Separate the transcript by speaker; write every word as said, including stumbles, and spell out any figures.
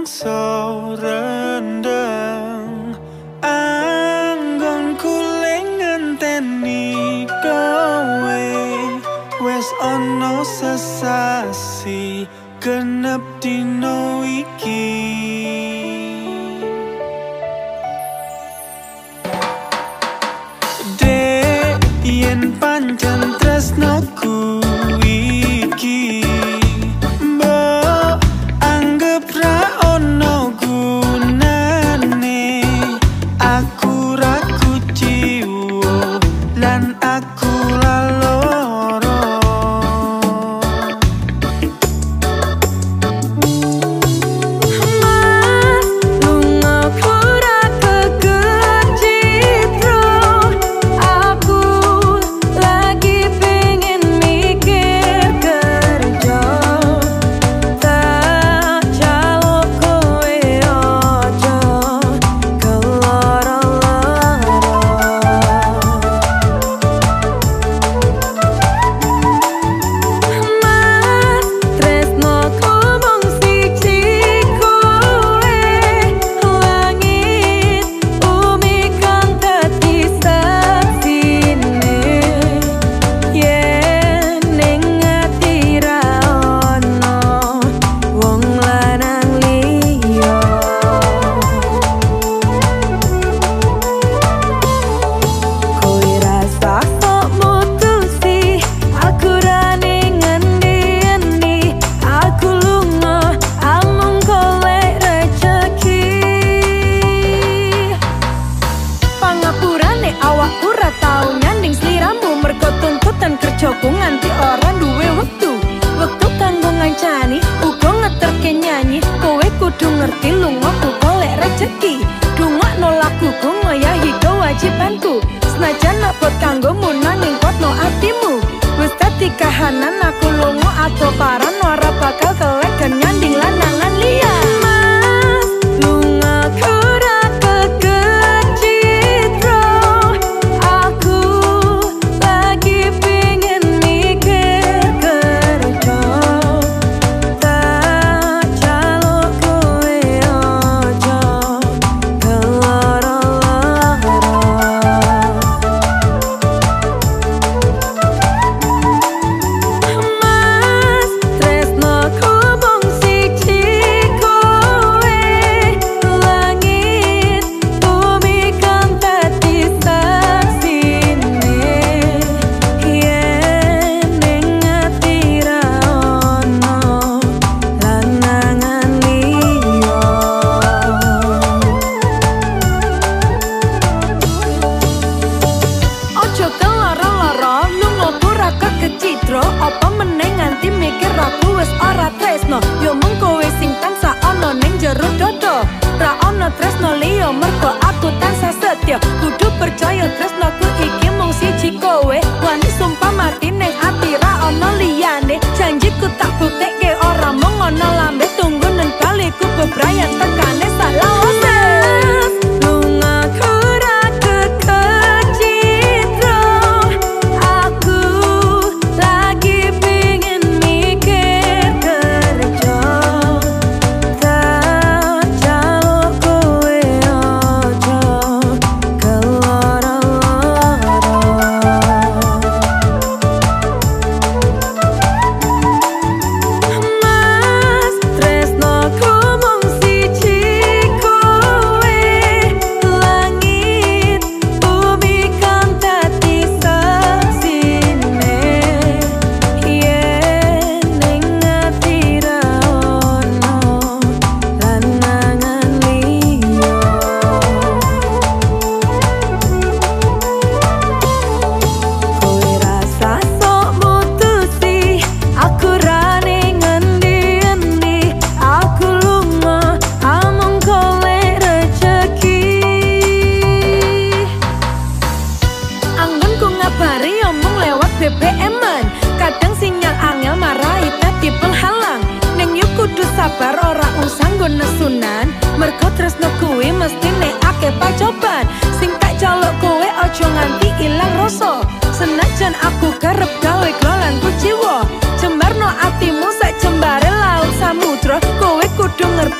Speaker 1: mangsa rendeng anggon kuling ngenteni kowe wes ono sesasi genep dino iki dek yen pancen tresnoku iki mbok anggap ra ono gunane aku ra kuciwo lan aku laloro Joku nganti orang duwe wektu wektu kanggo ngancani uga ngeterke nyanyi kowe kudu ngerti lunga ku golek rejeki dungakno laguku ngoyahi kewajibanku senajan abot kanggo munang kuatno atimu wis dadi kahanan aku lunga atau paran ora bakal kelek kan nyanding lanangan liya apa meneh nganti mikir aku wis ora tresno yo mung kowe sing tansah ana ning jero dodo ra ana tresno liya mergo aku tansah setya kudu percaya tresnoku iki mung siji kowe wani sumpah mati ning ati ra ana liyane janjiku tak buktekke ora mung ana lambe tunggu nang kaliku bebrayan tekane salawase sabar ora usah nggo nesunan mergo tresno kuwi mesti nek akeh pacoban sing tak caluk kowe aja nganti ilang rasa senajan aku kerep gawe glolanku jiwa jembarno atimu sak jembare laut samudra kowe kudu ngerti